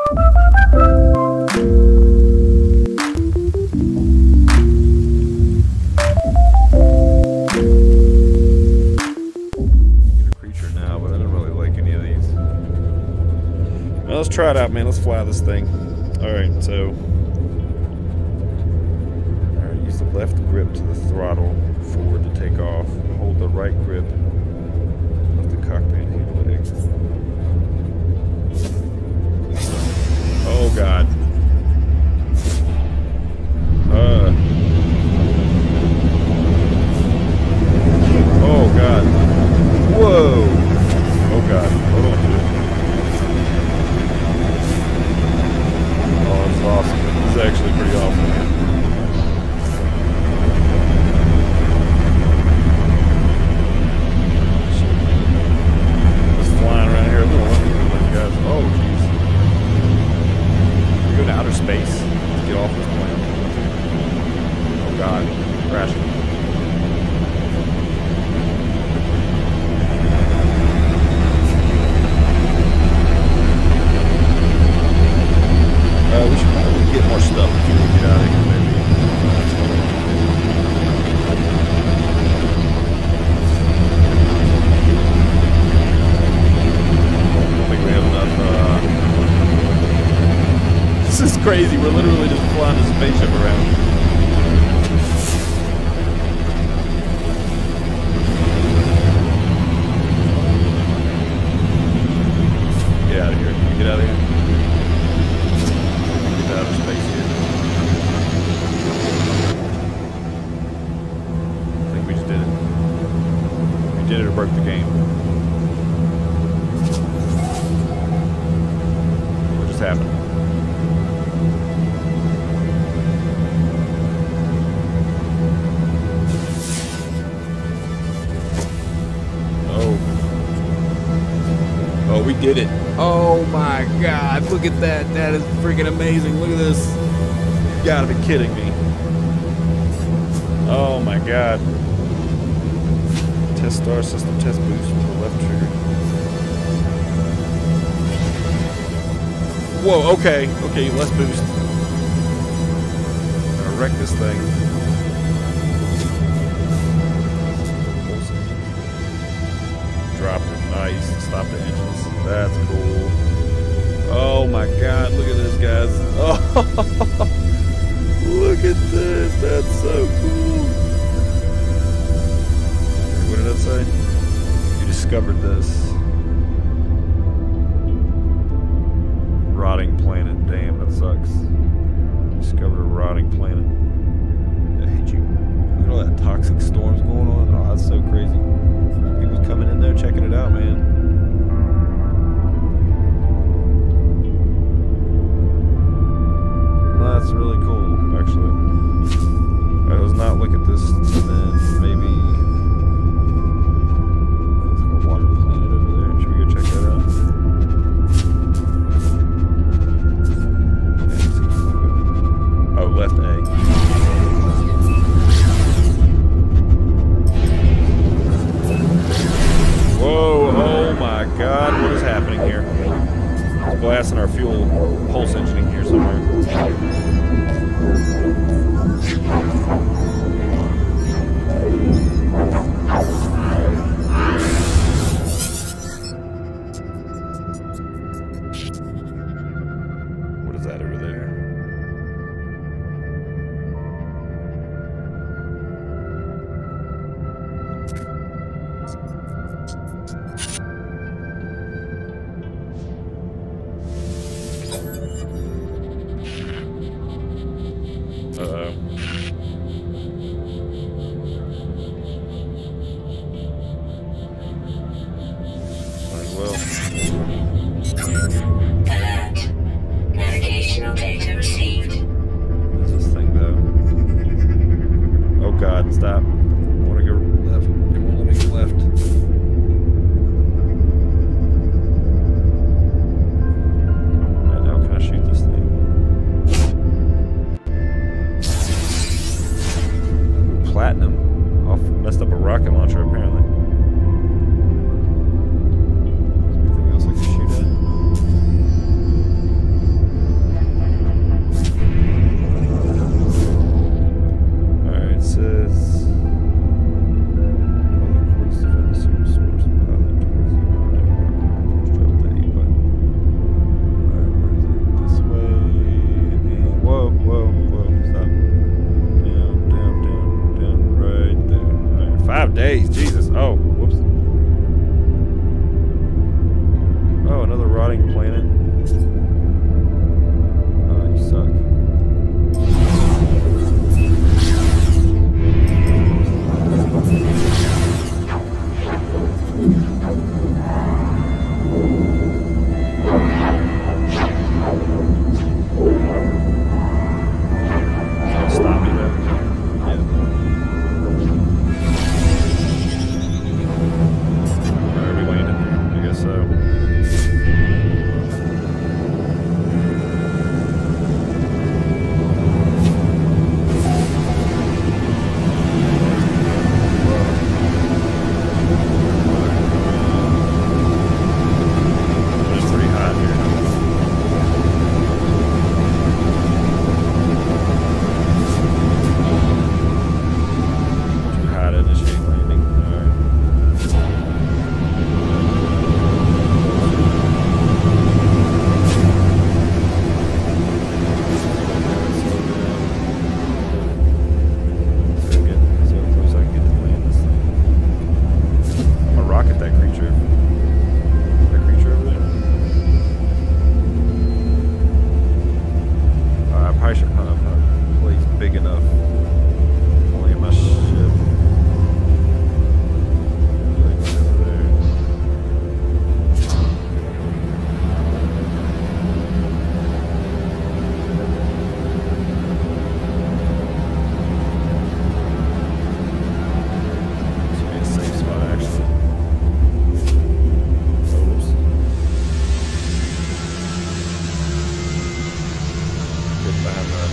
Let's try it out, man. Let's fly this thing. Alright, so... Alright, use the left grip to the throttle forward to take off. Hold the right grip of the cockpit handle to exit. Oh, God. Oh, God. Whoa! Oh, God. Hold on to it. Awesome. This is actually pretty awesome. Just flying around here. Look at these guys. Oh, jeez. We go to outer space. Let's get off this plane. Oh, God. Crashing. We should probably get more stuff before we get out of here, maybe. I don't think we have enough, This is crazy, we're literally just flying a spaceship around. Get out of here. Can you get out of here? Outer space here. I think we just did it. We did it or broke the game. What just happened? Oh, we did it. Oh my God, look at that. That is freaking amazing. Look at this. You gotta be kidding me. Oh my God. Test star system test boost with the left trigger. Whoa, okay. Okay, less boost. I'm gonna wreck this thing. Dropped it. Nice. Stop the engines. That's cool. Oh my God, look at this, guys. Oh, look at this. That's so cool. What did that say? You discovered this. Rotting planet. Damn, that sucks. Discovered a rotting planet. I hate you. Look at all that toxic storms going on. Oh, that's so crazy. People's coming in there checking it out, man. That's really cool, actually. Alright, let's not look at this, then maybe... There's like a water planet over there. Should we go check that out? Oh, left A. Whoa, oh my God, what is happening here? It's blasting our fuel pulse engineering here somewhere. What is that over there?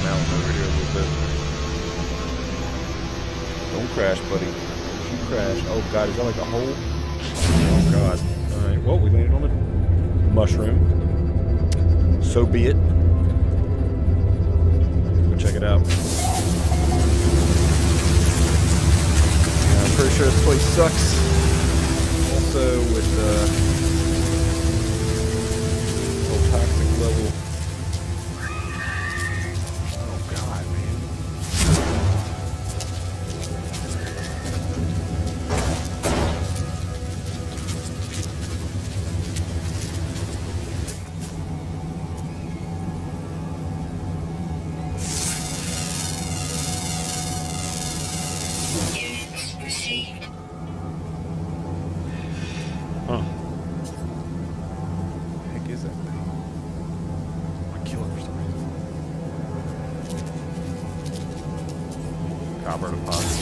mountain over here a little bit. Don't crash, buddy. Don't you crash. Oh god, is that like a hole? Oh god. Alright, well, we landed on a mushroom. So be it. Go check it out. I'm pretty sure this place sucks. Also with low toxic level. Oh god, man. Huh. What the heck is that thing? I kill it for some reason. Copper deposit.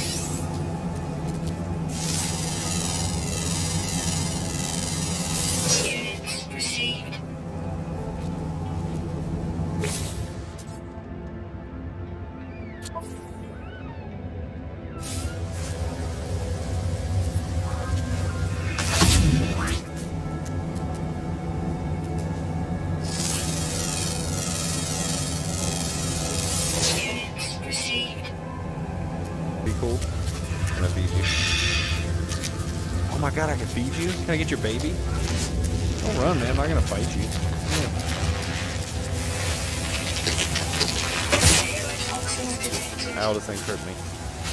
Be cool. Can I feed you? Oh my god, I can feed you? Can I get your baby? Don't run, man. I'm not gonna fight you. Ow, this thing hurt me.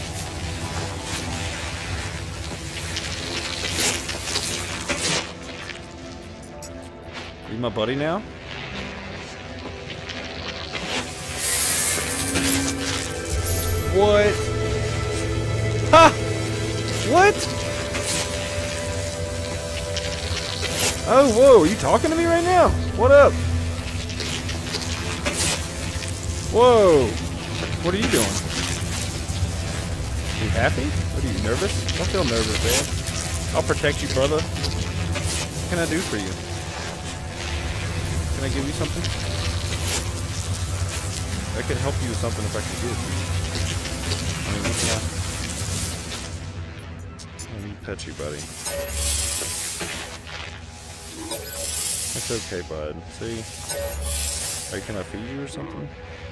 Are you my buddy now? What? Ha! What? Oh, whoa, are you talking to me right now? What up? Whoa. What are you doing? Are you happy? What are you, nervous? Don't feel nervous, man. I'll protect you, brother. What can I do for you? Can I give you something? I can help you with something if I can give it to you. I mean, what can I... Let me pet you, buddy. It's okay, bud. See? Hey, can I feed you or something?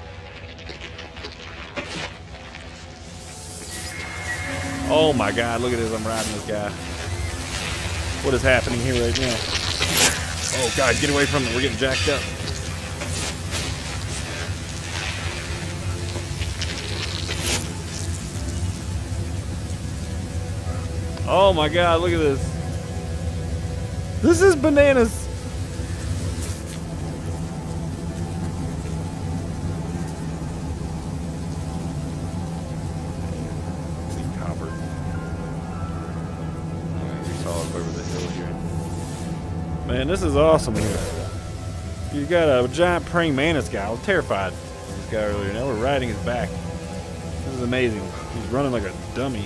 Oh my god, look at this. I'm riding this guy. What is happening here right now? Oh god, get away from it. We're getting jacked up. Oh my god, look at this. This is bananas. Copper. We saw it over the hill here. Man, this is awesome here. You got a giant praying mantis guy. I was terrified of this guy earlier. Now we're riding his back. This is amazing. He's running like a dummy.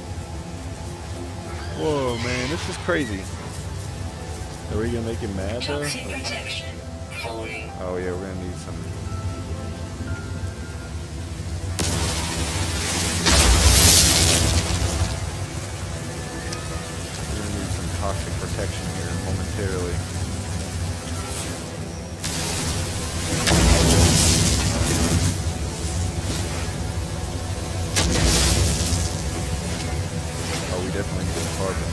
Whoa, man, this is crazy. Are we gonna make him mad though? Oh yeah, we're gonna need some. We're gonna need some toxic protection here momentarily. Oh, we definitely need some carbon.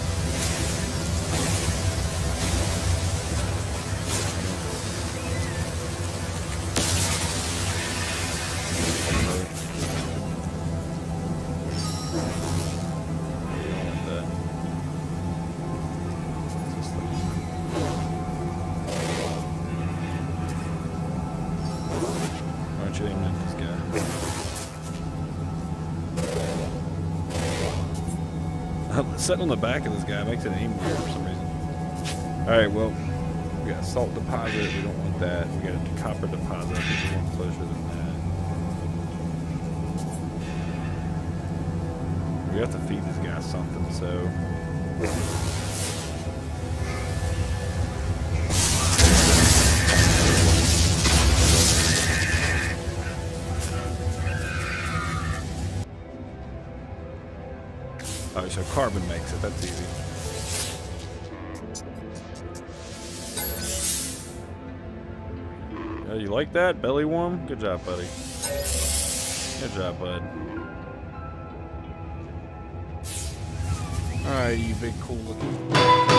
Sitting on the back of this guy makes it aim weird for some reason. Alright, well, we got a salt deposit. We don't want that. We got a copper deposit. I think we want closer than that. We have to feed this guy something, so... so carbon makes it. That's easy. Oh, you like that? Belly warm? Good job, buddy. Good job, bud. Alright, you big cool looking.